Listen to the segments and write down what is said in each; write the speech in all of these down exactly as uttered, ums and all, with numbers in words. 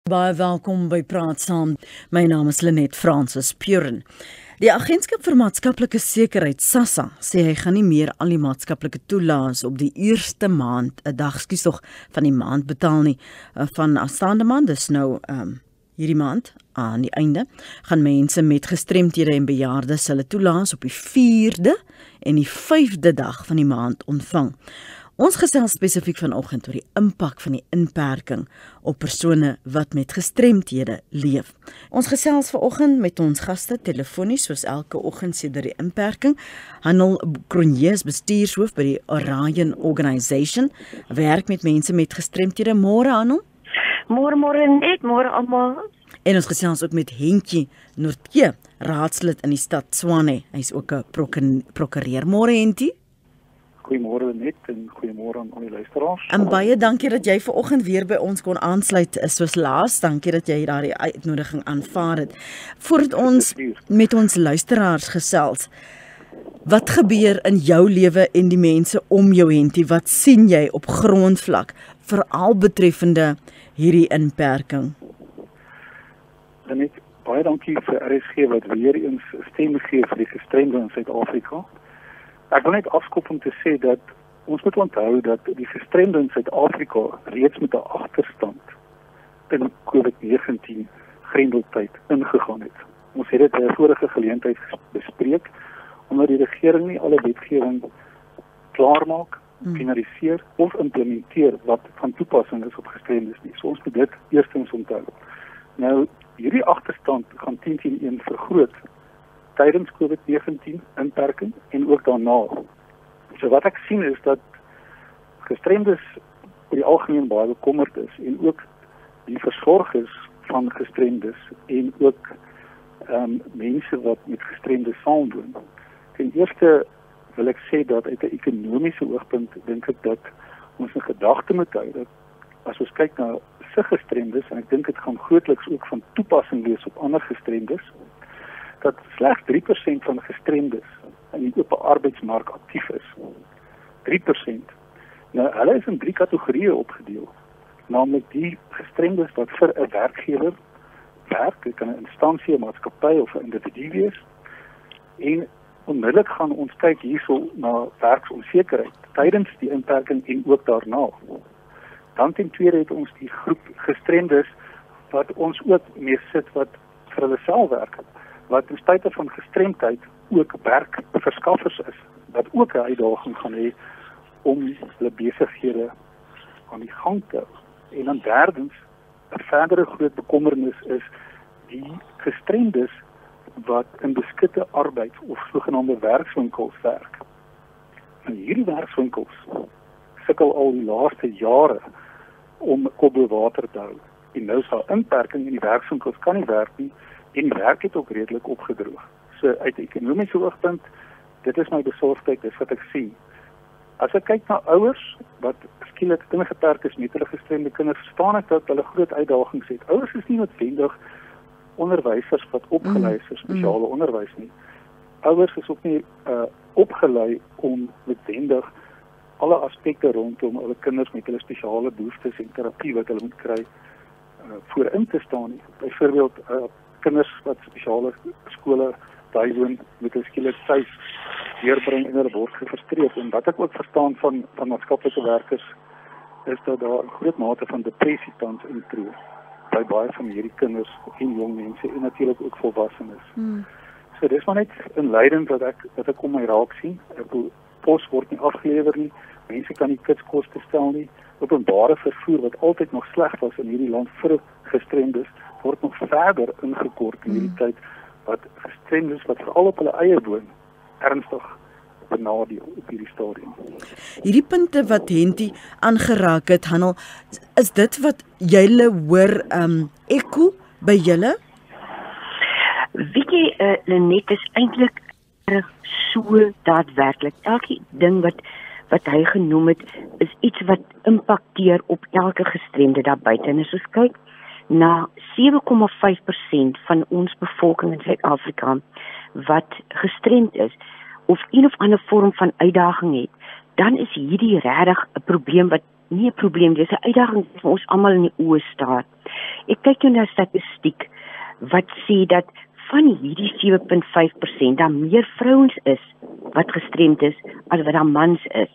Baie welkom by Praat Saam. My naam is Lenet Francis Puren. Die Agentskap vir Maatskaplike Sekerheid, SASSA, sê hy gaan nie meer al die maatskaplike toelaas op die eerste maand, 'n dag skies tog van die maand betaal nie. Van aanstaande maand, dis nou um, hierdie maand, aan die einde, gaan mense met gestremthede en bejaardes hulle toelaas op die vierde en die vyfde dag van die maand ontvang. Ons gesels spesifiek vanoggend oor die impak van die inperking op persone wat met gestremthede leef. Ons gesels vanoggend met ons gaste telefonies soos elke oggend sedert die inperking. Hanel Cronje is bestuurshoof by die Orion Organisation, werk met mense met gestremthede. Môre Hanel. Môre môre net, môre almal. En ons gesels ook met Hentjie Noortje, raadslid in die stad Tshwane. Hy's ook 'n prokureur. Môre Hentjie. Goeiemôre net en goeiemôre aan al die luisteraars. En baie dankie dat jy vanoggend weer by ons kon aansluit soos laas. Dankie dat jy daardie uitnodiging aanvaar het. Voordat ons met ons luisteraars gesels, wat gebeur in jou lewe en die mense om jou Hentjie? Wat sien jy op grondvlak, veral betreffende hierdie inperking? Net baie dankie vir R S G wat weer eens stem gee vir die gestremden in Suid-Afrika. Ek wil net afskop om te sê dat ons moet onthou dat die gestremden in Suid-Afrika reeds met 'n agterstand in COVID negentien grendeltyd ingegaan het. Ons het dit by 'n vorige geleentheid bespreek, omdat die regering nie alle wetgewing klaarmaak, mm. finaliseer of implementeer wat van toepassing is op gestremdes nie. So ons moet dit eerstens onthou. Nou, hierdie agterstand gaan tien teen een vergroot tydens COVID negentien inperking en ook daarna. So wat ek sien is dat gestremdes oor die algemeen baie bekommerd is en ook die versorgers van gestremdes en ook um, mense wat met gestremdes saamwoon. Ten eerste wil ek sê dat uit 'n ekonomiese oogpunt dink ek dat ons 'n gedagte moet hou dat as ons kyk na se gestremdes, en ek dink dit gaan grootliks ook van toepassing wees op ander gestremdes, dat slegs drie persent van gestremdes in die oop arbeidsmark aktief is. drie persent. Nou, hulle is in drie kategorieë opgedeel. Naamlik die gestremdes wat vir 'n werkgewer werk, dit kan 'n instansie, 'n maatskappy of 'n individu wees. En onmiddellik gaan ons kyk hierso na werksonsekerheid tydens die inperking en ook daarna. Dan ten tweede het ons die groep gestremdes wat ons ook mee sit wat vir hulle self werk, wat in spite van gestremdheid ook werkverskaffers is, wat ook 'n uitdaging gaan hê om hulle besighede aan die gang te hou. En dan derdens, 'n verdere groot bekommernis is die gestremdes wat in beskutte arbeid of sogenaamde werkswinkels werk. En hierdie werkswinkels sukkel al die laaste jare om kop bo water te hou. En nou is daar inperking en die werkswinkels kan nie werk nie en die werk het ook redelik opgedroog. So uit 'n ekonomiese oogpunt, dit is my besorgdheid, dis wat ek sien. As ek kyk na ouers wat skielik ingeperk is met hulle gestremde kinders, verstaan ek dat hulle groot uitdagings het. Ouers is nie noodwendig onderwysers wat opgelei is vir spesiale mm. onderwys nie. Ouers is ook nie uh, opgelei om noodwendig alle aspekte rondom hulle kinders met hulle spesiale behoeftes en terapie wat hulle moet kry uh, voorin te staan nie. Byvoorbeeld uh, kinders wat spesiale skole bywoon met hulle skielik tyd deurbring en hulle word gefrustreerd. En wat ek ook verstaan van van maatskaplike werkers is dat daar 'n groot mate van depressie tans intree by baie van hierdie kinders en jong mense en natuurlik ook volwassenes. Hmm. So dis maar net inleidend wat ek wat ek om my raak sien. Ek bedoel, pos word nie afgelewer nie, mense kan nie kitskoste stel nie. Openbare vervoer wat altyd nog sleg was in hierdie land vir gestremdes word nog verder ingekort in hierdie hmm. tyd wat gestremdes wat veral op hulle eie woon ernstig benadeel op hierdie stadium. Hierdie punte wat Hentjie aangeraak het, Hanel, is dit wat julle hoor um, ekko by julle? Weet jy, uh, Lenet, is eintlik so daadwerklik. Elke ding wat wat hy genoem het, is iets wat impakteer op elke gestremde daar buite. En as ons kyk na sewe komma vyf persent van ons bevolking in Suid-Afrika wat gestremd is, of een of ander vorm van uitdaging het, dan is hierdie regtig 'n probleem wat nie 'n probleem, dis 'n uitdaging wat vir ons almal in die oë staar. Ek kyk nou na statistiek wat sê dat van hierdie sewe punt vyf persent daar meer vrouens is wat gestremd is as wat daar mans is.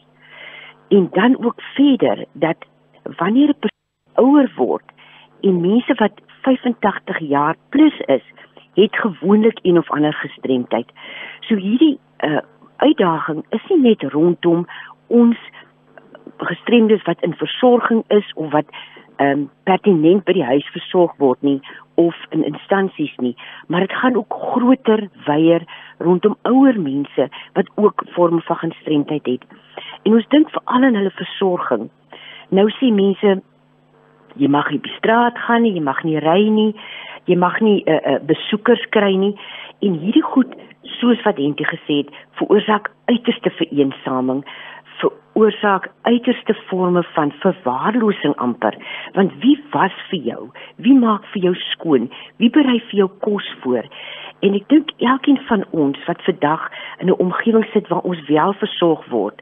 En dan ook verder dat wanneer 'n persoon ouer word en mense wat vyf en tagtig jaar plus is, het gewoonlik een of ander gestremdheid. So hierdie uh, uitdaging is nie net rondom ons gestremdes wat in versorging is of wat um, pertinent by die huis versorg word nie of in instansies nie, maar dit gaan ook groter weier rondom ouer mense wat ook vorme van gestremdheid het. En ons dink veral aan hulle versorging. Nou sê mense, jy mag nie op die straat gaan nie, jy mag nie ry nie, jy mag nie uh, uh, besoekers kry nie, en hierdie goed, soos wat Henty gesê het, veroorsaak uiterste vereensaming, veroorsaak uiterste vorme van verwaarlosing amper, want wie was vir jou? Wie maak vir jou skoon? Wie berei vir jou kos voor? En ek dink elkeen van ons wat vandag in 'n omgewing sit waar ons wel versorg word,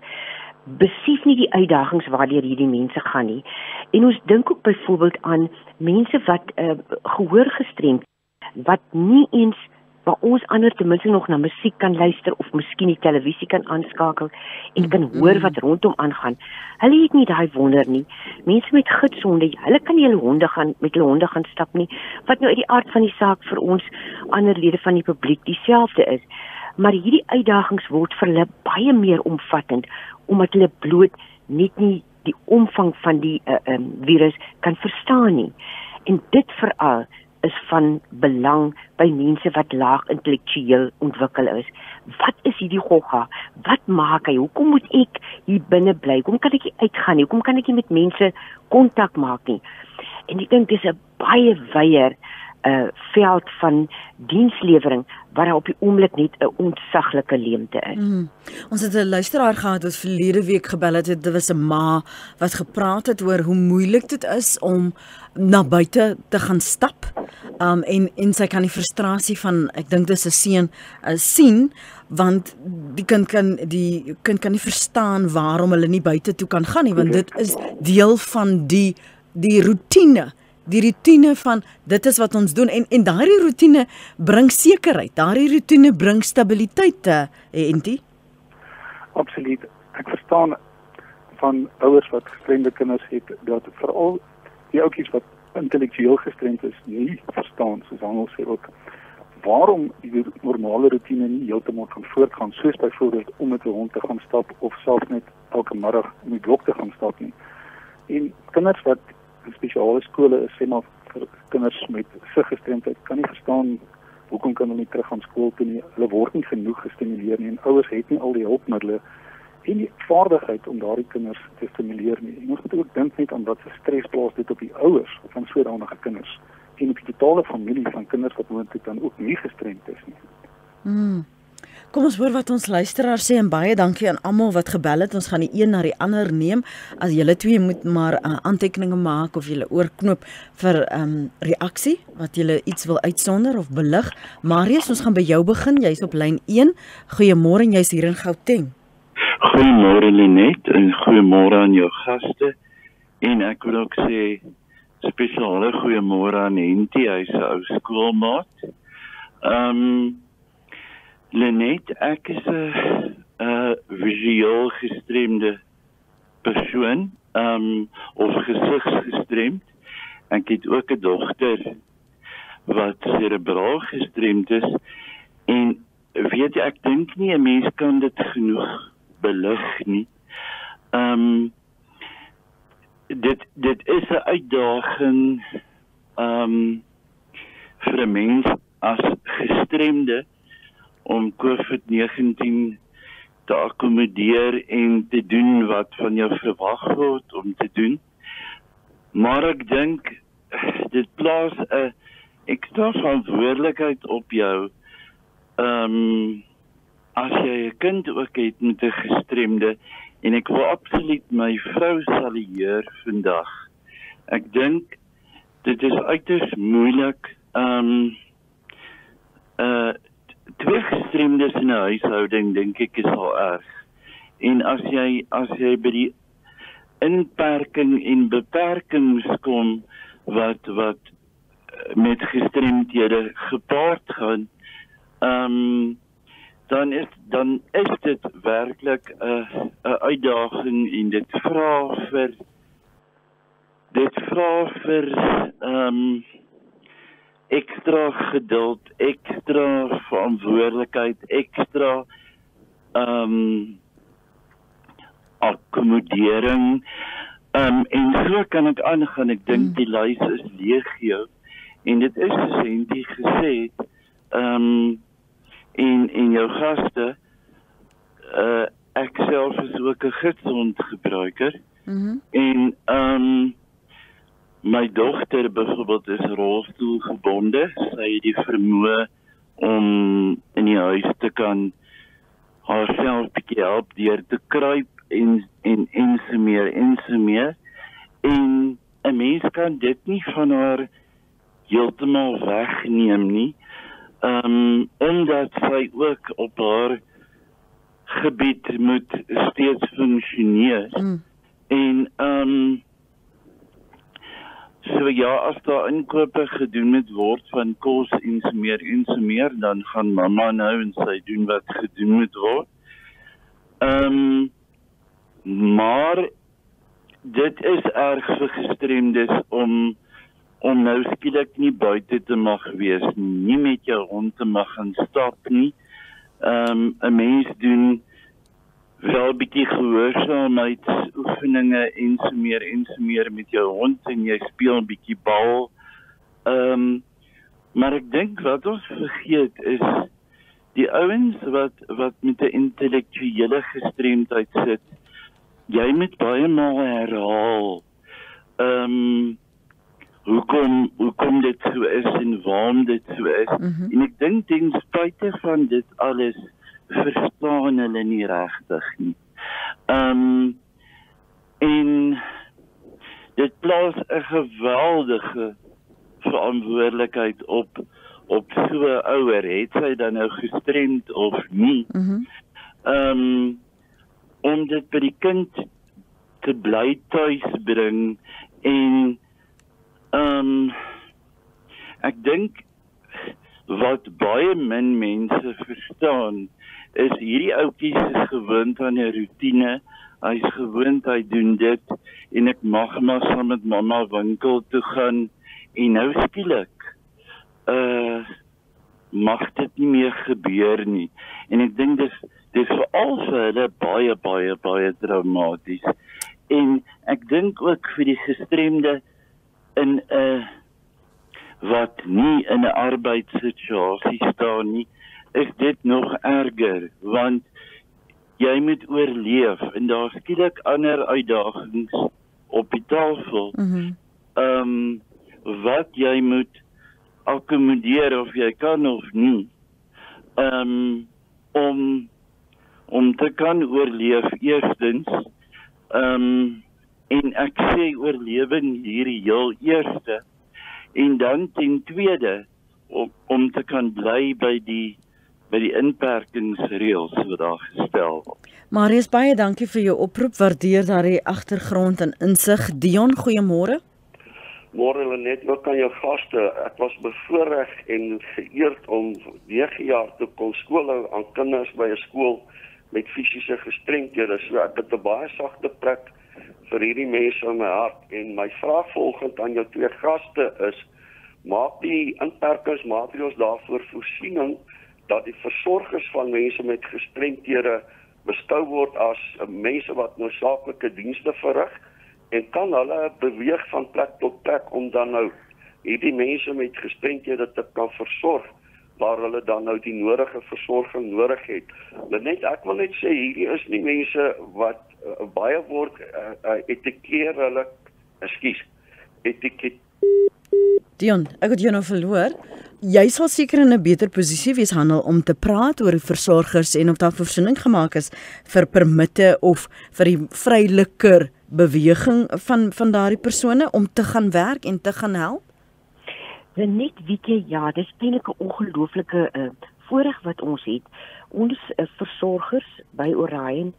besef nie die uitdagings waardeur hierdie mense gaan nie. En ons dink ook byvoorbeeld aan mense wat uh, gehoor gestremd, wat nie eens waar ons ander ten minste nog na musiek kan luister of miskien die televisie kan aanskakel en kan hoor wat rondom aangaan. Hulle het nie daai wonder nie. Mense met gidsonde, hulle kan nie hulle honde gaan met hulle honde gaan stap nie, wat nou uit die aard van die saak vir ons ander lede van die publiek dieselfde is. Maar hierdie uitdagings word vir hulle baie meer omvattend, omdat hulle bloot net nie die omvang van die uh, um, virus kan verstaan nie. En dit veral is van belang by mense wat laag intellektueel ontwikkel is. Wat is hierdie gogga? Wat maak hy? Hoekom moet ek hier binne bly? Hoekom kan ek nie uitgaan nie? Hoekom kan ek nie met mense kontak maak nie? En ek dink dis 'n baie wyeer uh, veld van dienslewering waar daar op die oomblik net 'n ontsaglike leemte is. Mm. Ons het 'n luisteraar gehad wat verlede week gebel het. Dit was 'n ma wat gepraat het oor hoe moeilik dit is om na buite te gaan stap. Um, en, en sy kan die frustrasie van, ek dink dis 'n seun, uh, sien, want die kind kan die kind kan nie verstaan waarom hulle nie buite toe kan gaan nie, want dit is deel van die die roetine. Die roetine van, dit is wat ons doen, en, en daardie roetine bring sekerheid, daardie roetine bring stabiliteit, uh, Henty? Absoluut. Ek verstaan van ouers wat gestremde kinders het, dat veral die ouetjies wat intellektueel gestremd is, nie verstaan, soos Hangel sê ook, waarom die normale roetine nie heeltemal kan voortgaan, soos byvoorbeeld om met 'n hond te gaan stap, of selfs net elke middag in die blok te gaan stap nie. En kinders wat in spesiale skole is, sê maar vir kinders met siggestremdheid, kan nie verstaan hoekom kan hulle nie terug aan skool toe nie. Hulle word nie genoeg gestimuleer nie, en ouers het nie al die hulpmiddele en die vaardigheid om daardie kinders te stimuleer nie. En ons moet ook dink net aan wat se stres plaas dit op die ouers van sodanige kinders en op die totale familie van kinders wat moontlik dan ook nie gestremd is nie. Mm. Kom ons hoor wat ons luisteraar sê, en baie dankie aan almal wat gebel het. Ons gaan die een na die ander neem. As julle twee moet maar uh, aantekeninge maak of julle oorknop vir um, reaksie, wat julle iets wil uitsonder of belig. Marius, ons gaan by jou begin. Jy's op lyn een. Goeiemôre, en jy's hier in Gauteng. Goeiemôre Lenet, en goeiemôre aan jou gaste. En ek wil ook sê spesiale goeiemôre aan Henty, hy's 'n ou skoolmaat. Ehm um, Lenet, ek is 'n uh, visueel gestremde persoon, um, of gesigsgestremd. Ek het ook 'n dogter wat cerebraal gestremd is, en weet jy, ek dink nie 'n mens kan dit genoeg belig nie. Um, dit, dit is 'n uitdaging um, vir 'n mens as gestremde om COVID negentien te akkommodeer en te doen wat van jou verwag word om te doen. Maar ek dink, dit plaas 'n ekstra verantwoordelikheid op jou, um, as jy 'n kind ook het met 'n gestremde, en ek wil absoluut my vrou salueer vandag. Ek dink, dit is uiters moeilik, um, uh, twee gestremdes in 'n huishouding, dink ek, is al erg. En as jy as jy by die inperking en beperking moes kom wat wat met gestremdhede gepaard gaan, um, dan is dan is dit werklik 'n 'n uitdaging en dit vra vir dit vra vir um, ekstra geduld, ekstra verantwoordelikheid, ekstra um, akkommodering. Um, en so kan ek aangaan, ek dink mm. die lys is legio. En dit is soos Henty gesê het, um, en, en jou gaste, uh, ek self is ook 'n gidsondgebruiker. Mm-hmm. En um, my dogter byvoorbeeld is rolstoelgebonde. Sy het die vermoë om in die huis te kan haarself bietjie help deur te kruip en en en so meer en so meer. En 'n mens kan dit nie van haar heeltemal wegneem nie. Um, omdat sy ook op haar gebied moet steeds functioneer. Mm. En um, so ja, as daar inkope gedoen moet word van kos en so meer en so meer, dan gaan mamma nou en sy doen wat gedoen moet word. Um, maar dit is erg vir gestremdes om om nou skielik nie buite te mag wees, nie met jou hond te mag gaan stap nie. Um, 'n mens doen wel bietjie gehoorsaamheidsoefeninge en so meer en so meer met jou hond en jy speel 'n bietjie bal. Um, maar ek dink wat ons vergeet is die ouens wat wat met 'n intellektuele gestremdheid sit. Jy moet baie maal herhaal. Um, hoekom hoekom dit so is en waarom dit so is. Mm-hmm. En ek dink ten spyte van dit alles verstaan hulle nie regtig nie. Um, en dit plaas 'n geweldige verantwoordelikheid op op so 'n ouer, het sy dan nou gestremd of nie. Mm-hmm. Um, om dit by die kind te bly tuis bring en um, ek dink wat baie min mense verstaan is hierdie ouetjies is gewoond aan 'n roetine. Hy is gewoond, hy doen dit en ek mag maar saam met mamma winkel toe gaan en nou skielik uh, mag dit nie meer gebeur nie. En ek dink dis dis veral vir hulle baie baie baie traumaties. En ek dink ook vir die gestremde in 'n uh, wat nie in 'n arbeidssituasie staan nie, is dit nog erger, want jy moet oorleef en daar skielik ander uitdagings op die tafel. Mm-hmm. Um, wat jy moet akkommodeer of jy kan of nie, um, om om te kan oorleef eerstens, um, en ek sê oorlewing hierdie heel eerste, en dan ten tweede, om, om te kan bly by die by die inperkingsreëls wat daar gestel word. Marius, baie dankie vir jou oproep, waardeer daardie agtergrond en insig. Dion, goeiemôre. Môre Lenet, ook aan jou gaste. Ek was bevoorreg en geëerd om nege jaar te kon skool hou aan kinders by 'n skool met fisiese gestremdhede. So ek het 'n baie sagte plek vir hierdie mense in my hart. En my vraag volgend aan jou twee gaste is, maak die inperkingsmaatreëls daarvoor voorsiening dat die versorgers van mense met gestremdhede beskou word as mense wat noodsaaklike dienste verrig, en kan hulle beweeg van plek tot plek om dan nou hierdie mense met gestremdhede te kan versorg, waar hulle dan nou die nodige versorging nodig het. Net ek wil net sê, hierdie is nie mense wat uh, baie word uh, uh, etikeer hulle, ekskuus, etiket. Dion, ek het jou nou verloor. Jy sal seker in 'n beter posisie wees, Handel, om te praat oor die versorgers en of daar voorsiening gemaak is vir permitte of vir die vryliker beweging van van daardie persone om te gaan werk en te gaan help? Net weet jy, ja, dis eintlik 'n ongelooflike uh, voorreg wat ons het. Ons uh, versorgers by Orion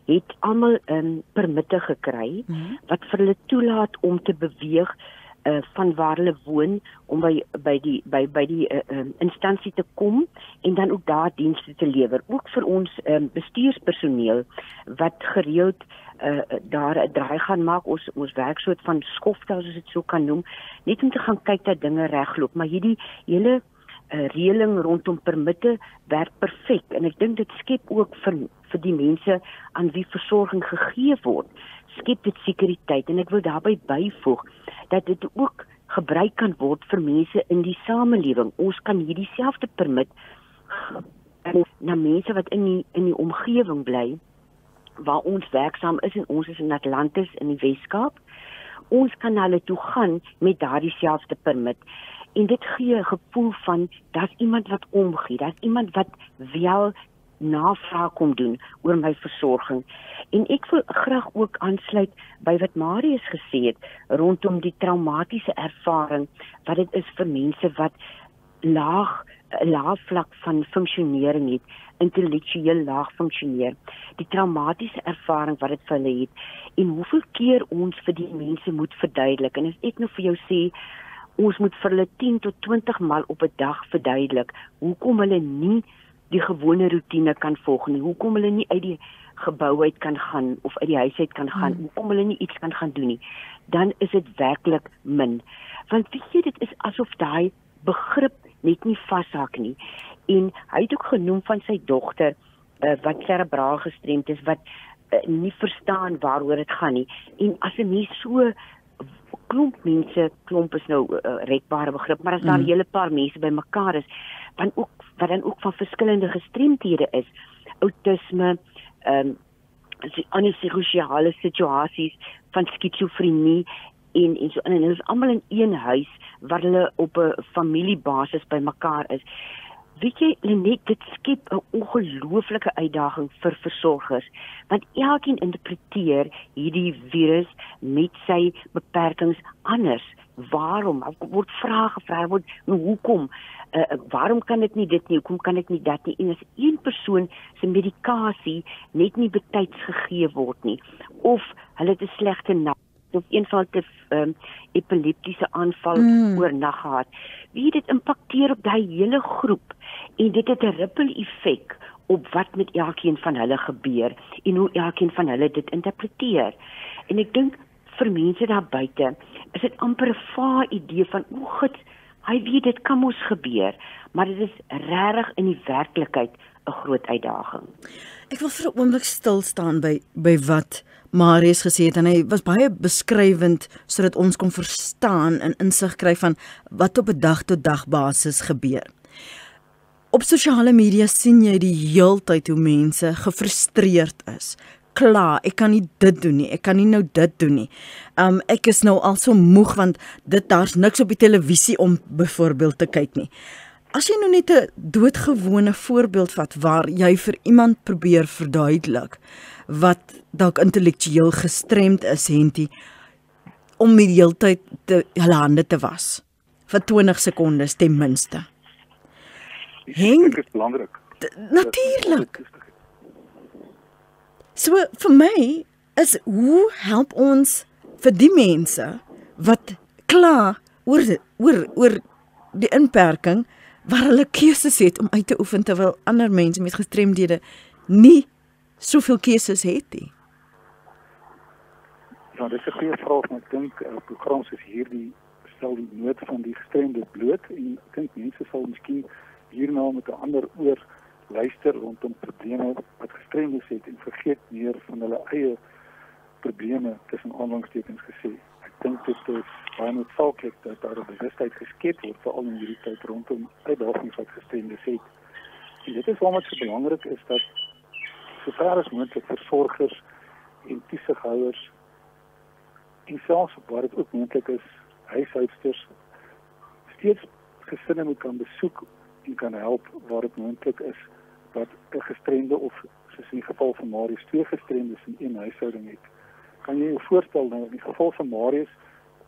het almal um, permitte gekry Mm-hmm. wat vir hulle toelaat om te beweeg uh, van waar hulle woon om by by die by by die uh, um, instansie te kom en dan ook daar dienste te lewer. Ook vir ons um, bestuurspersoneel wat gereeld uh, daar 'n draai gaan maak, ons ons werk soort van skofte as ons dit so kan noem, net om te gaan kyk dat dinge regloop. Maar hierdie hele uh, reëling rondom permitte werk perfek en ek dink dit skep ook vir vir die mense aan wie versorging gegee word, skep dit sekuriteit en ek wil daarbey byvoeg dat dit ook gebruik kan word vir mense in die samelewing. Ons kan hierdie selfde permit na mense wat in die in die omgewing bly waar ons werksaam is en ons is in Atlantis in die Weskaap. Ons kan na hulle toe gaan met daardie selfde permit. En dit gee 'n gevoel van daar's iemand wat omgee, daar's iemand wat wel navraag kom doen oor my versorging. En ek wil graag ook aansluit by wat Marius gesê het rondom die traumatiese ervaring wat dit is vir mense wat laag 'n laag vlak van funksionering het, intellektueel laag funksioneer. Die traumatiese ervaring wat dit vir hulle het en hoeveel keer ons vir die mense moet verduidelik. En as ek nou vir jou sê ons moet vir hulle tien tot twintig maal op 'n dag verduidelik hoekom hulle nie die gewone roetine kan volg nie, hoekom hulle nie uit die gebou uit kan gaan of uit die huis uit kan gaan, hmm. hoekom hulle nie iets kan gaan doen nie, dan is dit werklik min. Want weet jy, dit is asof daai begrip net nie vashak nie. En hy het ook genoem van sy dogter uh, wat cerebraal gestremd is, wat uh, nie verstaan waaroor dit gaan nie. En as 'n mens so klomp mense, klomp is nou 'n uh, rekbare begrip, maar as daar 'n mm. hele paar mense bymekaar is, dan ook wat dan ook van verskillende gestremdhede is, autisme, ehm um, ander psigosiale situasies van skizofrenie en en so en hulle is almal in een huis waar hulle op 'n familiebasis bymekaar is. Weet jy, Lenet, dit skep 'n ongelooflike uitdaging vir versorgers, want elkeen interpreteer hierdie virus met sy beperkings anders. Waarom? Word vrae gevra, word, nou hoekom? Uh, waarom kan ek nie dit nie? Hoekom kan ek nie dat nie? En as een persoon se medikasie net nie betyds gegee word nie, of hulle het 'n slegte nag, of eenvoudig 'n um, epileptiese aanval mm. oornag gehad. Wie dit impakteer op daai hele groep en dit het 'n ripple effek op wat met elkeen van hulle gebeur en hoe elkeen van hulle dit interpreteer. En ek dink vir mense daar buite is dit amper 'n vae idee van o, God, hy weet dit kan mos gebeur, maar dit is regtig in die werklikheid 'n groot uitdaging. Ek wil vir 'n oomblik stil staan by by wat Marius gesê het en hy was baie beskrywend sodat ons kon verstaan en insig kry van wat op 'n dag tot dag basis gebeur. Op sosiale media sien jy die heeltyd hoe mense gefrustreerd is. Klaar, ek kan nie dit doen nie, ek kan nie nou dit doen nie. Um, ek is nou al so moeg want dit daar's niks op die televisie om byvoorbeeld te kyk nie. As jy nou net 'n doodgewone voorbeeld vat waar jy vir iemand probeer verduidelik wat dalk intellektueel gestremd is, Henty, om die hele tyd te hulle hande te was vir twintig sekondes ten minste. Dit is belangrik. Natuurlik. So vir my is hoe help ons vir die mense wat kla oor oor oor die inperking waar hulle keuses het om uit te oefen terwyl ander mense met gestremdhede nie soveel keuses het nie. Ja, dis 'n goeie vraag, maar ek dink uh, program soos hierdie stel die nood van die gestremde bloot en ek dink mense sal miskien hierna met 'n ander oor luister rondom probleme wat gestremdes het en vergeet meer van hulle eie probleme tussen aanhalingstekens gesê. Ek dink dit is baie noodsaaklik dat daar 'n bewustheid geskep word veral in hierdie tyd rondom uitdagings wat gestremdes het. En dit is waarom dit so belangrik is dat sover as moontlik versorgers en toesighouers en selfs waar dit ook moontlik is, huishoudsters steeds gesinne moet kan besoek en kan help waar dit moontlik is dat 'n gestremde of soos in die geval van Marius twee gestremdes in een huishouding het. Kan jy jou voorstel nou in die geval van Marius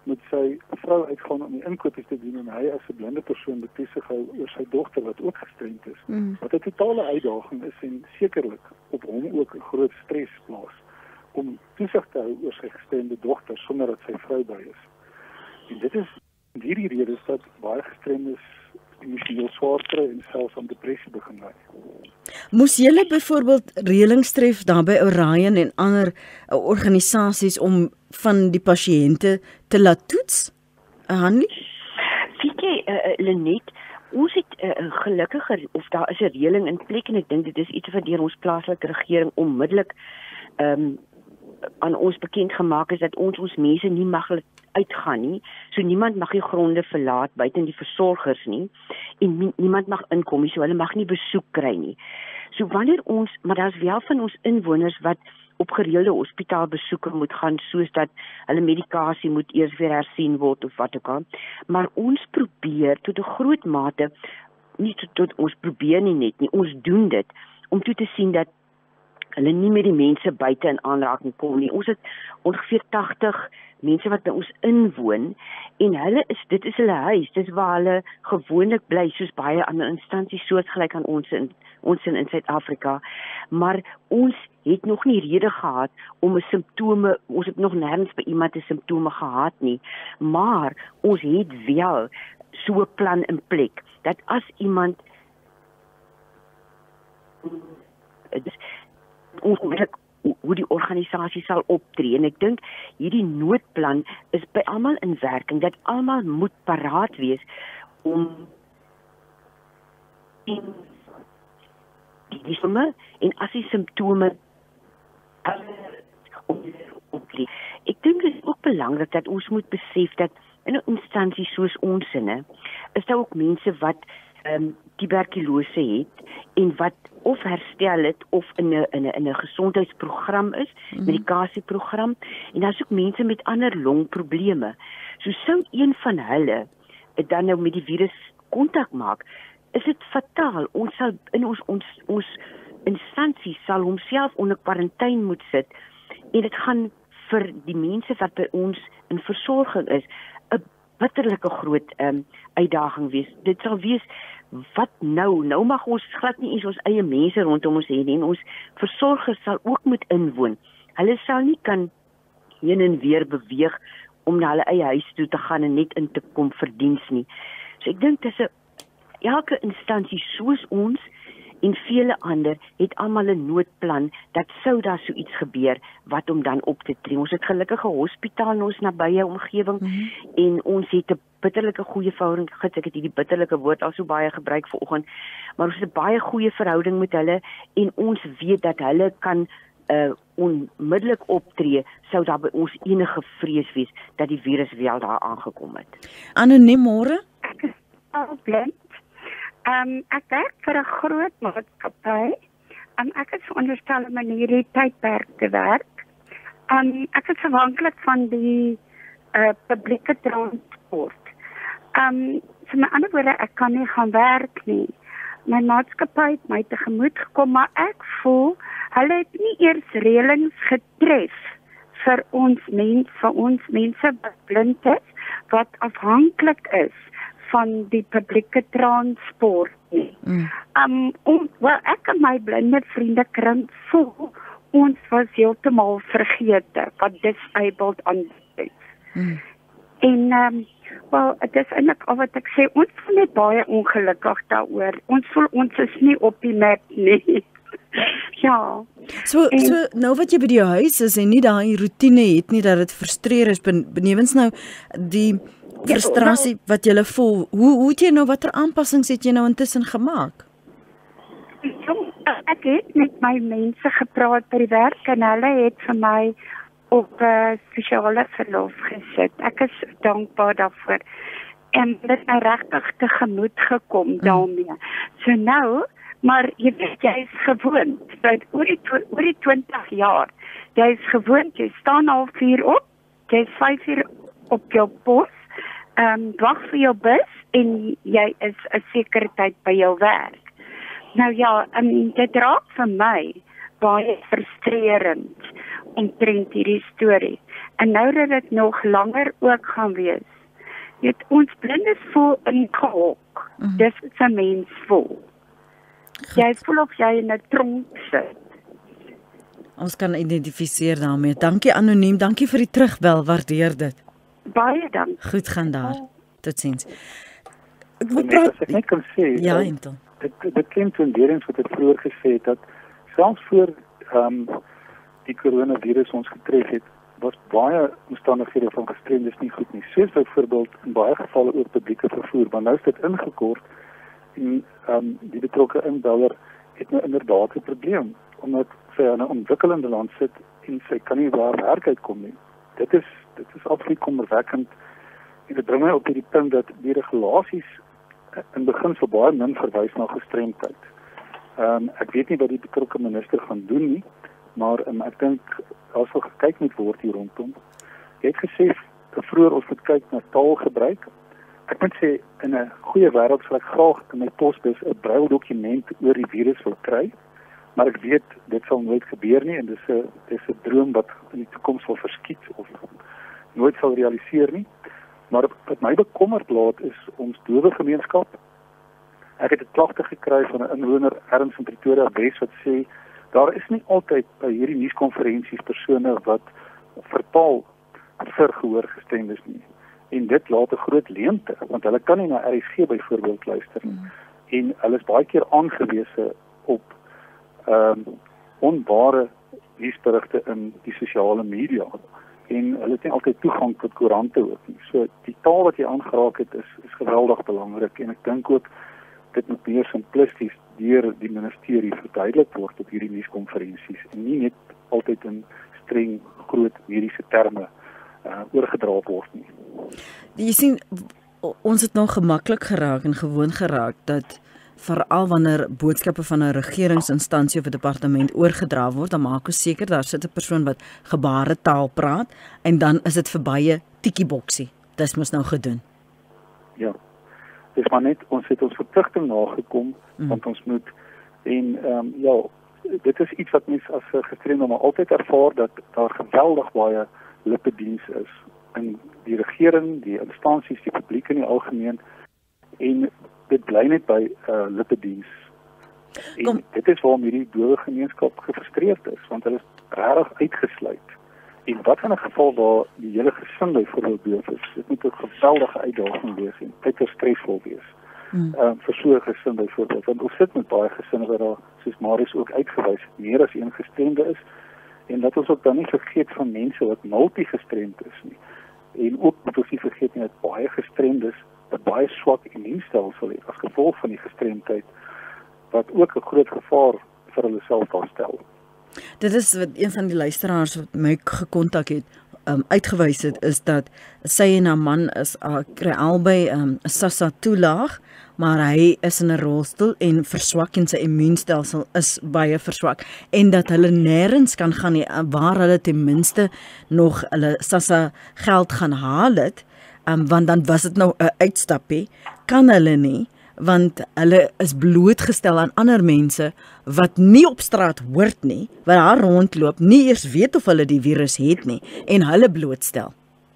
moet sy vrou uitgaan om die inkopies te doen en hy as 'n blinde persoon betoesig hou oor sy dogter wat ook gestremd is. Mm. Wat 'n totale uitdaging is en sekerlik op hom ook 'n groot stres plaas om toesig te hou oor sy gestremde dogter sonder dat sy vrou by is. En dit is hierdie rede is dat baie gestremdes emosioneel swaar kry en selfs aan depressie begin ly. Moes julle byvoorbeeld reëlings tref daar by Orion en ander uh, organisasies om van die pasiënte te laat toets? Hanlie? Weet jy, uh, Lenet, ons het uh, gelukkiger, of daar is 'n reëling in plek en ek dink dit is iets wat deur ons plaaslike regering onmiddellik um, aan ons bekend gemaak is dat ons ons mense nie mag uitgaan nie. So niemand mag die gronde verlaat buiten die versorgers nie en niemand mag inkom nie, so hulle mag nie besoek kry nie. So wanneer ons, maar daar's wel van ons inwoners wat op gereelde hospitaalbesoeke moet gaan, soos dat hulle medikasie moet eers weer hersien word of wat ook al. Maar ons probeer tot 'n groot mate, nie tot, tot ons probeer nie net nie, ons doen dit om toe te sien dat hulle nie met die mense buite in aanraking kom nie. Ons het ongeveer tagtig mense wat by ons inwoon en hulle is dit is hulle huis, dis waar hulle gewoonlik bly, soos baie ander instansies soortgelyk aan ons in ons in in Suid-Afrika. Maar ons het nog nie rede gehad om 'n simptome, ons het nog nêrens by iemand 'n simptome gehad nie, maar ons het wel so 'n plan in plek dat as iemand dis ons weet hoe die organisasie sal optree en ek dink hierdie noodplan is by almal in werking dat almal moet paraat wees om in die simptome en as die simptome optree. Ek dink dit is ook belangrik dat ons moet besef dat in 'n instansie soos ons sinne is daar ook mense wat um, tuberkulose het en wat of herstel het of in 'n in 'n in 'n gesondheidsprogram is, mm-hmm. medikasieprogram en daar's ook mense met ander longprobleme. So sou een van hulle dan nou met die virus kontak maak, is dit fataal. Ons sal in ons ons ons instansie sal homself onder kwarantyne moet sit en dit gaan vir die mense wat by ons in versorging is 'n bitterlike groot um, uitdaging wees. Dit sal wees wat nou? Nou mag ons glad nie eens ons eie mense rondom ons hê nie en ons versorgers sal ook moet inwoon. Hulle sal nie kan heen en weer beweeg om na hulle eie huis toe te gaan en net in te kom vir diens nie. So ek dink dis 'n elke instansie soos ons en vele ander het almal 'n noodplan dat sou daar so iets gebeur wat om dan op te tree. Ons het gelukkig 'n hospitaal in ons nabye omgewing mm-hmm. en ons het 'n bitterlike goeie verhouding, ek het hierdie bitterlike woord al so baie gebruik vanoggend, maar ons het 'n baie goeie verhouding met hulle en ons weet dat hulle kan uh, onmiddellik optree sou daar by ons enige vrees wees dat die virus wel daar aangekom het. Anoniem môre? Ek is al blind. Um, ek werk vir 'n groot maatskappy. Um, ek is veronderstel om in hierdie tydperk te werk. Um, ek is afhanklik van die uh, publieke transport. Um, so met ander woorde, ek kan nie gaan werk nie. My maatskappy het my tegemoet gekom, maar ek voel, hulle het nie eers reëlings getref vir ons mens, vir ons mense wat blind is, wat afhanklik is van die publieke transport nie. Mm. Um, om, well, ek en my blinde vriende kring voel, ons was heeltemal vergete, wat disabled aan is. Mm. En, um, wel, het is eintlik al wat ek sê, ons voel net baie ongelukkig daaroor. Ons voel, ons is nie op die map nie. Ja. So, en, so, nou wat jy by die huis is en nie daai routine het nie, dat het frustreer is, benewens nou die frustrasie wat jy voel, hoe, hoe het jy nou, wat er aanpassings het jy nou intussen gemaak? Ek het met my mense gepraat by die werk en hulle het vir my op uh, spesiale verlof gesit. Ek is dankbaar daarvoor. En dit is my regtig tegemoet gekom mm. daarmee. So nou, maar jy weet, jy is gewoond. Uit oor die, oor die twintig jaar. Jy is gewoond, jy staan al vier op, jy is vyf uur op jou pos, um, wag vir jou bus en jy is 'n sekere tyd by jou werk. Nou ja, um, dit raak vir my baie frustrerend omtrent hierdie storie. En nou dat dit nog langer ook gaan wees. Weet, ons blindes voel in gehok. Mm. Dis wat 'n mens voel. Jy voel of jy in 'n tronk sit. Ons kan identifiseer daarmee. Dankie anoniem, dankie vir die terugbel, waardeer dit. Baie dankie. Goed gaan daar. Totsiens. Ek wil praat. Ek net kan sê. Ja, Anton. Dit dit klink toen weer eens wat ek vroeër gesê het dat selfs voor ehm um, die coronavirus ons getref het, was baie omstandighede van gestremdes nie goed nie. Soos byvoorbeeld in baie gevalle ook publieke vervoer, maar nou is dit ingekort en ehm um, die betrokke inbeller het nou inderdaad 'n probleem omdat sy in 'n ontwikkelende land sit en sy kan nie waar werk uitkom nie. Dit is dit is absoluut kommerwekkend en dit bring my op die punt dat die regulasies in beginsel baie min verwys na gestremdheid. Ehm um, ek weet nie wat die betrokke minister gaan doen nie, maar um, ek dink daar sal gekyk moet word hier rondom. Jy het gesê vroeër ons moet kyk na taalgebruik. Ek moet sê in 'n goeie wêreld sal ek graag in my posbus 'n braildokument oor die virus wil kry, maar ek weet dit sal nooit gebeur nie en dis 'n dis 'n droom wat in die toekoms sal verskiet of nooit sal realiseer nie. Maar wat my bekommerd laat is ons dowe gemeenskap. Ek het 'n klagte gekry van 'n inwoner ergens in Pretoria Wes wat sê daar is nie altyd by hierdie nuuskonferensies persone wat vertaal vir gehoorgestremdes nie. En dit laat 'n groot leemte want hulle kan nie na R S G byvoorbeeld luister nie. Mm. En hulle is baie keer aangewese op ehm um, onware nuusberigte in die sosiale media. En hulle het nie altyd toegang tot koerante ook nie. So die taal wat jy aangeraak het is is geweldig belangrik en ek dink ook dit moet meer simplisties deur die ministerie verduidelik word op hierdie nuuskonferensies en nie net altyd in streng groot mediese terme uh, oorgedra word nie. Jy sien ons het nou gemaklik geraak en gewoon geraak dat veral wanneer boodskappe van 'n regeringsinstansie of 'n departement oorgedra word, dan maak ons seker daar sit 'n persoon wat gebaretaal praat en dan is dit verbye tikkieboksie. Dis mos nou gedoen. Ja. Dis maar net ons het ons verpligting nagekom mm. want ons moet en ehm um, ja, dit is iets wat mens as 'n gestremde maar altyd ervaar dat daar geweldig baie lippediens is in die regering, die instansies, die publiek in die algemeen en dit bly net by uh, lippediens. En dit is waarom hierdie dowe gemeenskap gefrustreerd is, want hulle is regtig uitgesluit. En wat in 'n geval waar die hele gesin byvoorbeeld doof is, dit moet 'n geweldige uitdaging wees en uiters stresvol wees. Hmm. Uh, vir so 'n gesin byvoorbeeld, want ons sit met baie gesinne waar daar, soos Marius ook uitgewys het, meer as een gestremde is, en dat ons ook dan nie vergeet van mense wat multigestremd is nie. En ook moet ons nie vergeet nie dat baie gestremdes 'n baie swak immuunstelsel het as gevolg van die gestremdheid wat ook 'n groot gevaar vir hulle self daarstel. Dit is wat een van die luisteraars wat my gekontak het um, uitgewys het is dat sy en haar man is uh, kry albei 'n um, SASSA toelaag, maar hy is in 'n rolstoel en verswak en sy immuunstelsel is baie verswak en dat hulle nêrens kan gaan nie, waar hulle ten minste nog hulle SASSA geld gaan haal het. Um, want dan was dit nou 'n uitstappie, kan hulle nie, want hulle is blootgestel aan ander mense wat nie op straat hoort nie, wat daar rondloop, nie eers weet of hulle die virus het nie, en hulle blootstel.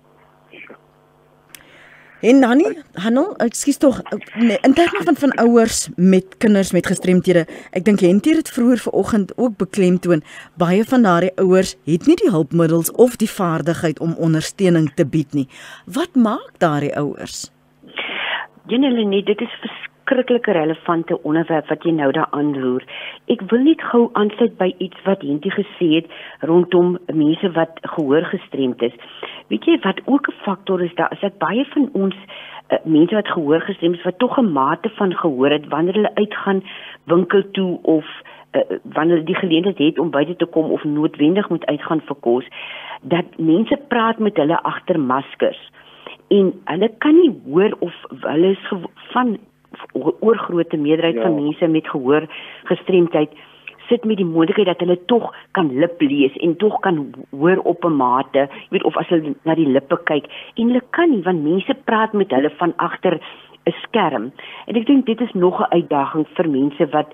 En dan nie, Hanno, ekskuus tog, nee, in terme van van ouers met kinders met gestremthede, ek dink Hentie het vroeër vanoggend ook beklemtoon, baie van daardie ouers het nie die hulpmiddels of die vaardigheid om ondersteuning te bied nie. Wat maak daardie ouers? Jenelle, nee, dit is verskriklike relevante onderwerp wat jy nou daar aanroer. Ek wil net gou aansluit by iets wat Hentie gesê het rondom mense wat gehoorgestremd is. Weet jy wat ook 'n faktor is, daar is dat baie van ons uh, mense wat gehoorgestremd is, wat tog 'n mate van gehoor het, wanneer hulle uitgaan winkel toe of uh, wanneer hulle die geleentheid het om buite te kom of noodwendig moet uitgaan vir kos, dat mense praat met hulle agter maskers. En hulle kan nie hoor of hulle is van oorgrote meerderheid ja. van mense met gehoorgestremdheid sit met die moontlikheid dat hulle tog kan lip lees en tog kan hoor op 'n mate, jy weet, of as hulle na die lippe kyk, en hulle kan nie, want mense praat met hulle van agter 'n skerm. En ek dink dit is nog 'n uitdaging vir mense wat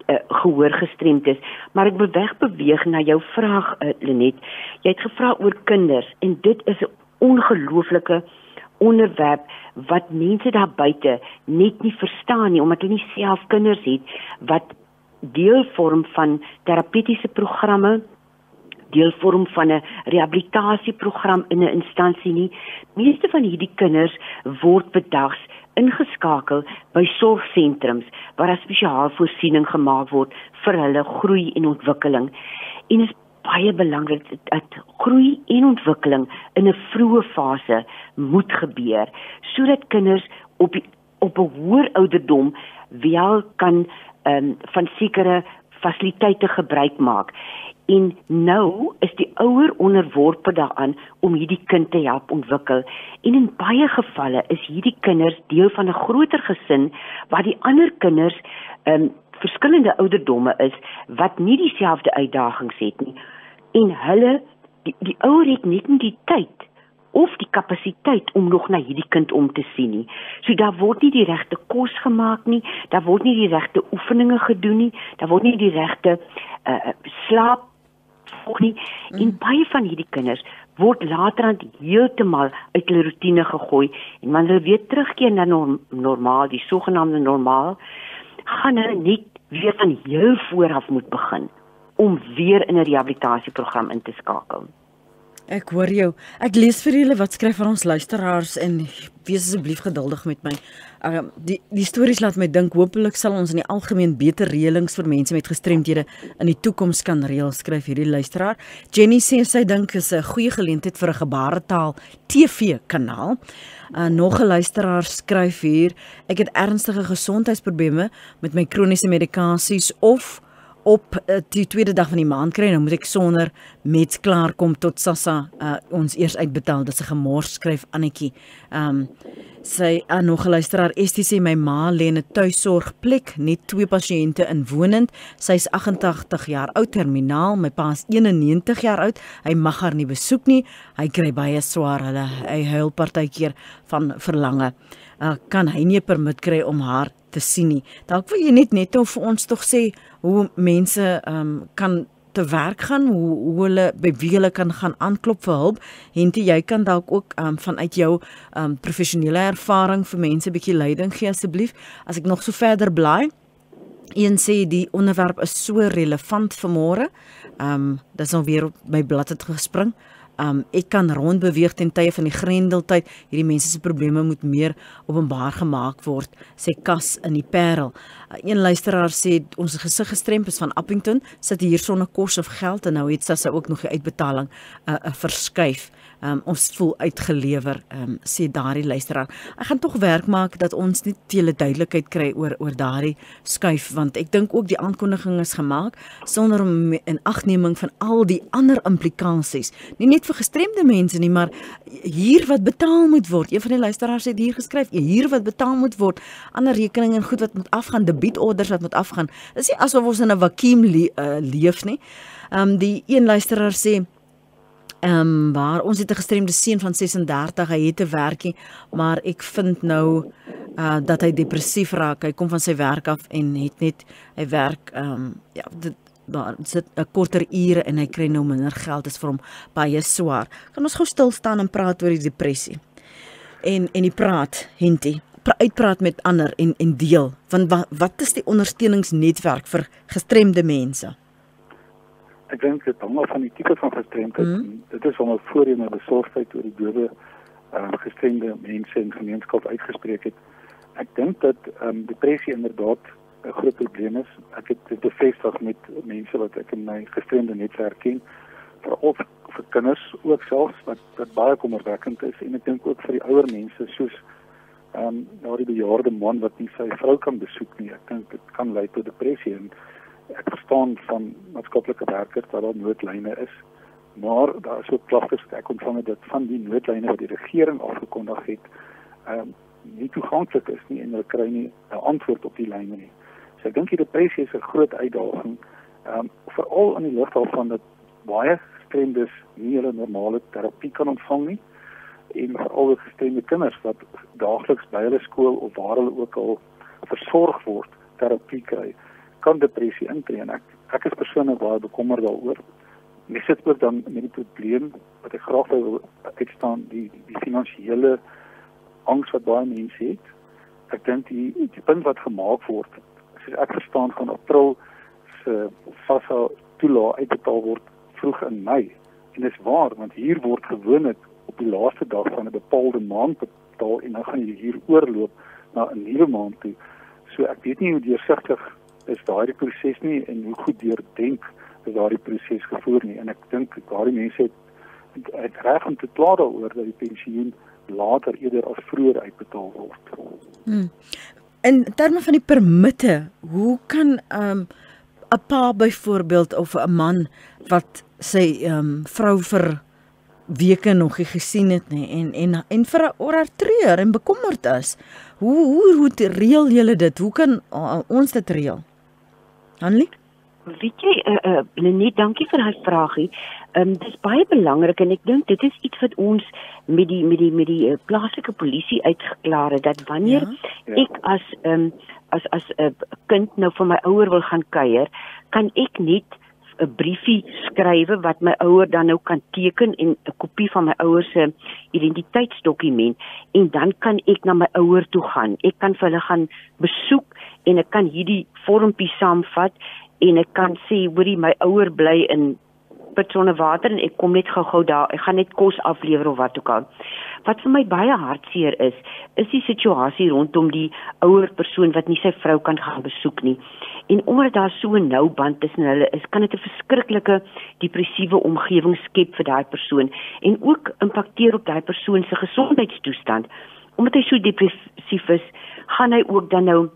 uh, gehoor gestremd is. Maar ek wil wegbeweeg na jou vraag, uh, Lenet. Jy het gevra oor kinders en dit is 'n ongelooflike onderwerp wat mense daar buite net nie verstaan nie, omdat hulle nie self kinders het wat deel vorm van terapeutiese programme, deel vorm van 'n rehabilitasieprogram in 'n instansie nie. Meeste van hierdie kinders word bedags ingeskakel by sorgsentrums waar 'n spesiaal voorsiening gemaak word vir hulle groei en ontwikkeling. En is baie belangrik dat groei en ontwikkeling in 'n vroeë fase moet gebeur sodat kinders op die, op 'n hoër ouderdom wel kan um, van sekere fasiliteite gebruik maak. En nou is die ouer onderworpe daaraan om hierdie kind te help ontwikkel. En in baie gevalle is hierdie kinders deel van 'n groter gesin waar die ander kinders um, verskillende ouderdomme is wat nie dieselfde uitdagings het nie. En hulle, die, die ouer het net nie die tyd of die kapasiteit om nog na hierdie kind om te sien nie. So daar word nie die regte kos gemaak nie, daar word nie die regte oefeninge gedoen nie, daar word nie die regte uh, slaap volg nie. Mm. En baie van hierdie kinders word laterand heeltemal uit hulle rotine gegooi en wanneer hulle weer terugkeer na norm, normaal, die sogenaamde normaal, gaan hulle net weer van heel vooraf moet begin om weer in 'n rehabilitasieprogram in te skakel. Ek hoor jou. Ek lees vir julle wat skryf van ons luisteraars en wees asseblief geduldig met my. Uh, die die stories laat my dink hopelik sal ons in die algemeen beter reëlings vir mense met gestremdhede in die toekoms kan reël, skryf hierdie luisteraar. Jenny sê sy dink is 'n goeie geleentheid vir 'n gebaretaal T V-kanaal. Uh, nog 'n luisteraar skryf hier: ek het ernstige gesondheidsprobleme met my kroniese medikasies of op uh, die tweede dag van die maand kry, nou moet ek sonder meds klaar kom tot SASSA uh, ons eers uitbetaal. Dis 'n gemors, skryf Annetjie. Um, sy uh, nog 'n luisteraar, Estie sê my ma lê in 'n tuisorgplek, net twee pasiënte inwonend. Sy is agt en tagtig jaar oud, terminaal. My pa is een en negentig jaar oud. Hy mag haar nie besoek nie. Hy kry baie swaar, hulle hy huil partykeer van verlange. Uh, kan hy nie 'n permit kry om haar te sien nie. Dalk wil jy net net vir ons tog sê hoe mense um, kan te werk gaan, hoe, hoe hulle by wie hulle kan gaan aanklop vir hulp. Henty, jy kan dalk ook um, vanuit jou um, professionele ervaring vir mense 'n bietjie leiding gee asseblief. As ek nog so verder blaai. Een sê die onderwerp is so relevant vanmôre. Um, dit is nou weer op my blad het gespring. Um, ek kan rondbeweeg ten tye van die Grendeltyd. Hierdie mense se probleme moet meer openbaar gemaak word, sê Kas in die Parel. Uh, een luisteraar sê ons gesig gestremd is van Appington, sit hier sonder kos of geld en nou het sy ook nog die uitbetaling uh, uh, verskuif. Um, ons voel uitgelewer, um, sê daardie luisteraar. Ek gaan tog werk maak dat ons nie tele duidelikheid kry oor, oor daardie skuif, want ek dink ook die aankondiging is gemaak sonder om in agneming van al die ander implikasies, nie net vir gestremde mense nie, maar hier wat betaal moet word. Een van die luisteraars het hier geskryf, hier wat betaal moet word, ander rekeninge en goed wat moet afgaan, debietorders wat moet afgaan. Dit is nie asof ons in 'n vakuum le uh, leef nie. Um, die een luisteraar sê, Um, waar ons het 'n gestremde seun van ses en dertig, hy het 'n werkie, maar ek vind nou uh, dat hy depressief raak. Hy kom van sy werk af en het net hy werk um, ja, dit daar sit 'n korter ure en hy kry nou minder geld. Dit is vir hom baie swaar. Kan ons gou stil staan en praat oor die depressie? En en die praat, Henty, uitpraat met ander en en deel. Want wat, wat is die ondersteuningsnetwerk vir gestremde mense? Ek dink dit hang af van die tipe van gestremdheid. Mm. Dit is om 'n voorheen besorgdheid oor die dowe uh, gestremde mense en gemeenskap uitgespreek het. Ek dink dat um, depressie inderdaad 'n groot probleem is. Ek het dit bevestig met mense wat ek in my gestremde netwerk ken, veral vir kinders ook selfs wat wat baie kommerwekkend is, en ek dink ook vir die ouer mense soos um, nou die bejaarde man wat nie sy vrou kan besoek nie. Ek dink dit kan lei tot depressie, en ek verstaan van maatskaplike werkers dat daar noodlyne is, maar daar is ook klagtes wat ek ontvang het dat van die noodlyne wat die regering afgekondig het, um, nie toeganklik is nie en hulle kry nie 'n antwoord op die lyne nie. So ek dink die depressie is 'n groot uitdaging, um, veral in die lig daarvan dat baie gestremdes nie hulle normale terapie kan ontvang nie, en veral gestremde kinders wat daagliks by hulle skool of waar hulle ook al versorg word, terapie kry, kan depressie intree en ek ek is persoonlik baie bekommerd daaroor. Mens sit ook dan met die probleem wat ek graag wil uitstaan, die die, die finansiële angs wat baie mense het. Ek dink die die punt wat gemaak word, soos ek verstaan van April se SASSA toelaag uitbetaal word vroeg in Mei. En dis waar, want hier word gewoonlik op die laaste dag van 'n bepaalde maand betaal en dan gaan jy hier oorloop na 'n nuwe maand toe. So ek weet nie hoe deursigtig is daardie proses nie en hoe goed deurdenk is daardie proses gevoer nie. En ek dink daardie mense het, het reg om te kla daaroor dat die pensioen later eerder as vroeër uitbetaal word. Hmm. In terme van die permitte, hoe kan 'n um, 'n pa byvoorbeeld of 'n man wat sy um, vrou vir weke nog nie gesien het nie en en en vir oor haar treur en bekommerd is. Hoe hoe hoe reël julle dit? Hoe kan uh, ons dit reël? Hanlie? Weet jy, uh, uh, Lenet, dankie vir daai vraagie. Ehm um, dis baie belangrik en ek dink dit is iets wat ons met die met die met die uh, plaaslike polisie uitgeklaar het dat wanneer ja, ja. ek as ehm um, as as 'n uh, kind nou van my ouer wil gaan kuier, kan ek net 'n briefie skrywe wat my ouer dan nou kan teken en 'n kopie van my ouer se identiteitsdokument en dan kan ek na my ouer toe gaan. Ek kan vir hulle gaan besoek en ek kan hierdie vormpie saamvat en ek kan sê, hoorie, my ouer bly in put sonder water en ek kom net gou-gou daar, ek gaan net kos aflewer of wat ook al. Wat vir my baie hartseer is, is die situasie rondom die ouer persoon wat nie sy vrou kan gaan besoek nie. En omdat daar so 'n nou band tussen hulle is, kan dit 'n verskriklike depressiewe omgewing skep vir daai persoon en ook impakteer op daai persoon se gesondheidstoestand. Omdat hy so depressief is, gaan hy ook dan nou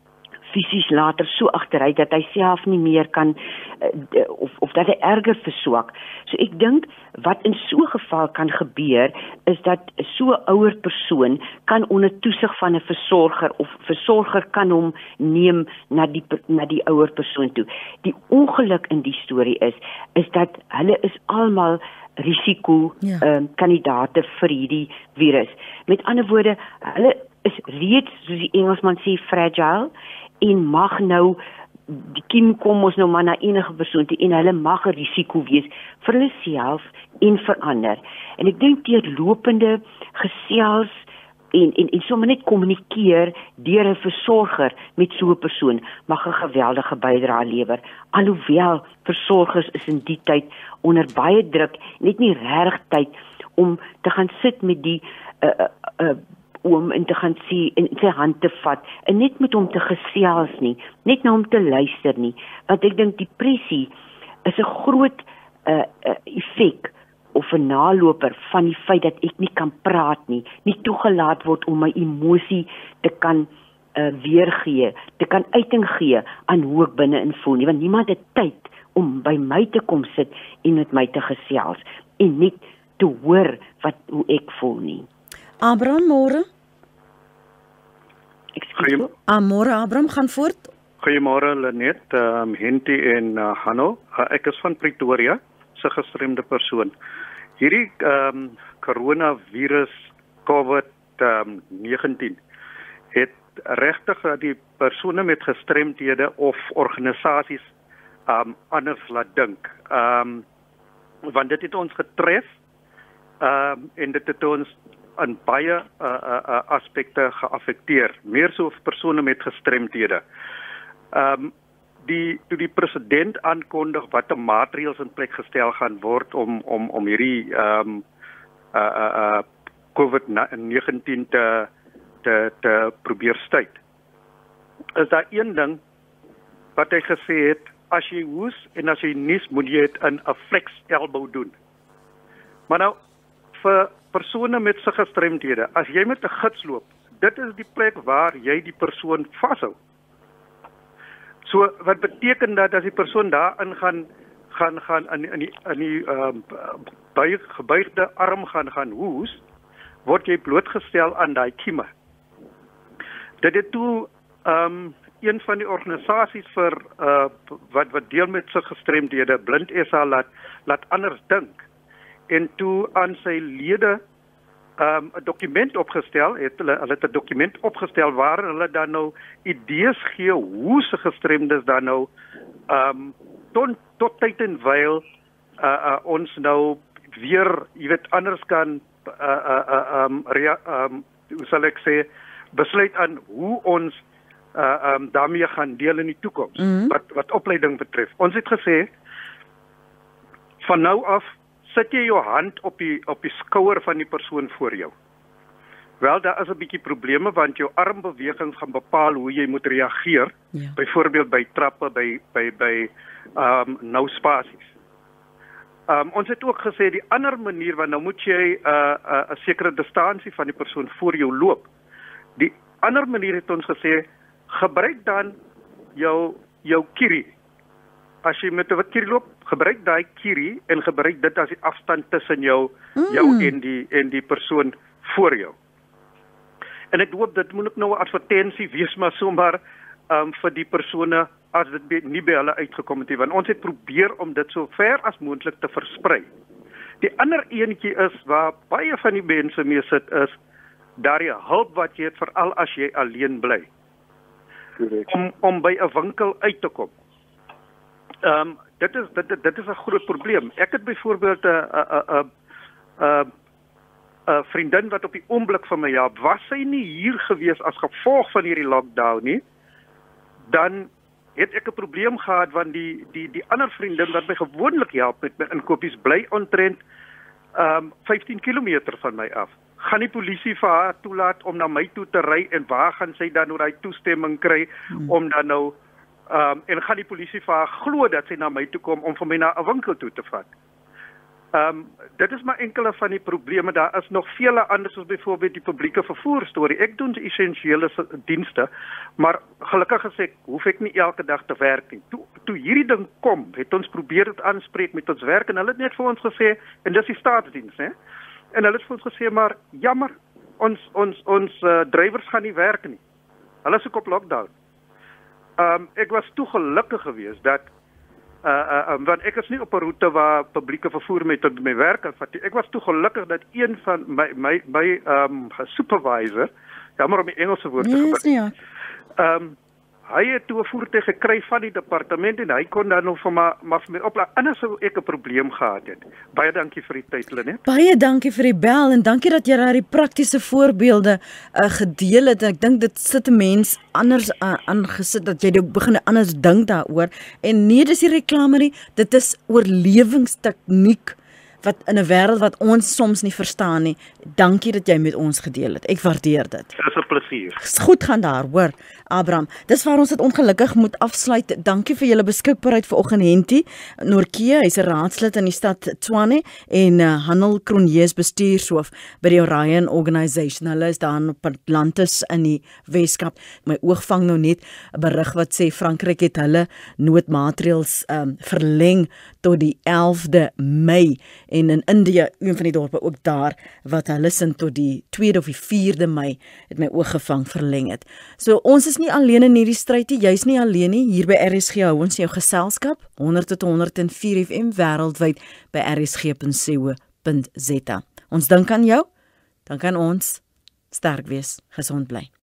fisies later so agteruit dat hy self nie meer kan uh, of of dat hy erger verswak. So ek dink wat in so 'n geval kan gebeur is dat so 'n ouer persoon kan onder toesig van 'n versorger of versorger kan hom neem na die na die ouer persoon toe. Die ongeluk in die storie is is dat hulle is almal risiko ja. um, kandidate vir hierdie virus. Met ander woorde, hulle is reeds, soos die Engelsman sê, fragile en mag nou, die kiem kom ons nou maar na enige persoon toe en hulle mag 'n risiko wees vir hulle self en vir ander. En ek dink deurlopende gesels en en en sommer net kommunikeer deur 'n versorger met so 'n persoon mag 'n geweldige bydrae lewer. Alhoewel versorgers is in die tyd onder baie druk, net nie regtig tyd om te gaan sit met die uh, uh, uh, om en te gaan sien en sy hand te vat en net met hom te gesels nie, net na hom te luister nie, want ek dink depressie is 'n groot uh, uh, effek of 'n naloper van die feit dat ek nie kan praat nie, nie toegelaat word om my emosie te kan uh, weergee, te kan uiting gee aan hoe ek binne-in voel nie, want niemand het tyd om by my te kom sit en met my te gesels en net te hoor wat hoe ek voel nie. Abraham, môre. Goeie... Ah, môre Abraham, gaan voort. Goeiemôre Lenet, um, Henty en uh, Hanno. Uh, ek is van Pretoria, se gestremde persoon. Hierdie um, coronavirus COVID negentien het regtig dat die persone met gestremdhede of organisasies um, anders laat dink. Um, want dit het ons getref um, en dit het ons in baie uh, uh, uh, aspekte geaffekteer, meer so vir persone met gestremdhede. Um, die toe die president aankondig watter maatreëls in plek gestel gaan word om om om hierdie um, uh, uh, uh, COVID negentien te te te probeer stuit. Is daar een ding wat hy gesê het, as jy hoes en as jy nies, moet jy dit in 'n flex elbow doen. Maar nou vir persone met se gestremdhede, as jy met 'n gids loop, dit is die plek waar jy die persoon vashou. So wat beteken dat as die persoon daarin gaan gaan gaan in in die in die uh, buig, gebuigde arm gaan gaan hoes, word jy blootgestel aan daai kieme. Dit het toe um, een van die organisasies vir uh, wat wat deel met sy gestremdhede, Blind S A, laat laat anders dink en toe aan sy lede um, 'n dokument opgestel, het hulle hulle het 'n dokument opgestel waar hulle dan nou idees gee hoe se gestremdes dan nou um, tot, tot tyd en wyl uh, uh, ons nou weer, jy weet, anders kan uh, uh, uh, um, rea, um, hoe sal ek sê, besluit aan hoe ons uh, um, daarmee gaan deel in die toekoms, mm-hmm. wat, wat opleiding betref. Ons het gesê, van nou af, sit jy jou hand op die, op die skouer van die persoon voor jou. Wel, daar is 'n bietjie probleme, want jou armbeweging gaan bepaal hoe jy moet reageer, ja. Byvoorbeeld by trappe, by, by, by um, nou spasies. Um, ons het ook gesê, die ander manier, want nou moet jy 'n uh, uh, sekere distansie van die persoon voor jou loop. Die ander manier het ons gesê, gebruik dan jou, jou kierie. As jy met 'n kierie loop, gebruik daai kierie en gebruik dit as die afstand tussen jou, mm. jou en die, en die persoon voor jou. En ek hoop, dit moet ook nou 'n advertensie wees, maar sommer um, vir die persone, as dit be, nie by hulle uitgekom het, want ons het probeer om dit so ver as moontlik te versprei. Die ander eentjie is, waar baie van die mense mee sit, is, daar jy hulp wat jy het, veral as jy alleen bly. Om, om by 'n winkel uit te kom. Um, dit is dit, dit is 'n groot probleem. Ek het byvoorbeeld 'n 'n 'n 'n vriendin wat op die oomblik van my help, was sy nie hier gewees as gevolg van hierdie lockdown nie, dan het ek 'n probleem gehad, want die die die ander vriendin wat my gewoonlik help met my inkopies bly omtrent um, vyftien kilometer van my af. Gaan die polisie vir haar toelaat om na my toe te ry, en waar gaan sy dan nou daai toestemming kry hmm. om dan nou Um, en gaan die polisie vir haar glo dat sy na my toe kom om vir my na 'n winkel toe te vat. Um, dit is maar enkele van die probleme. Daar is nog vele anders, soos byvoorbeeld die publieke vervoer storie. Ek doen essensiële dienste, maar gelukkig gesê, hoef ek nie elke dag te werk nie. Toe, toe hierdie ding kom, het ons probeer dit aanspreek met ons werk, en hulle het net vir ons gesê, en dis die staatsdiens, hè? En hulle het vir ons gesê, maar jammer, ons, ons, ons uh, drywers gaan nie werk nie. Hulle is ook op lockdown. Um, ek was toe gelukkig geweest dat, uh, uh, um, want ek is nie op 'n roete waar publieke vervoer met tot my werk kan vat. Ek was toe gelukkig dat een van my, my, my um, supervisor, jammer om die Engelse woord te gebruik, yes, ja. um, hy het toe 'n voertuig gekry van die departement, en hy kon dan nog vir my, maar vir my oplaai, anders sou ek 'n probleem gehad het. Baie dankie vir die tyd, Lenet. Baie dankie vir die bel, en dankie dat jy daar die praktiese voorbeelde uh, gedeel het. Ek dink dit sit 'n mens anders aangesit, uh, dat jy begin anders dink daaroor. En nee, dis nie reklame nie, dit is oorlewingstegniek, wat in 'n wêreld wat ons soms nie verstaan nie. Dankie dat jy met ons gedeel het. Ek waardeer dit. Dit is 'n plesier. Goed gaan daar, hoor, Abraham. Dis waar ons dit ongelukkig moet afsluit. Dankie vir julle beskikbaarheid vanoggend, Henty Nortje, hy's 'n raadslid in die stad Tshwane, en uh, Hanel Kronje, bestuurshoof by die Orion Organisation. Hulle is daar op Atlantis in die Weskaap. My oog vang nou net 'n berig wat sê Frankryk het hulle noodmaatreëls um, verleng tot die elfde Mei, en in India, een van die dorpe ook daar, wat hulle sin tot die tweede of die vierde Mei, het my oog gevang, verleng het. So ons is nie alleen in hierdie stryd nie, jy's nie alleen nie, hier by R S G hou ons jou geselskap, honderd tot honderd en vier F M wêreldwyd by r s g punt co punt z a. Ons dink aan jou, dan kan ons sterk wees, gesond bly.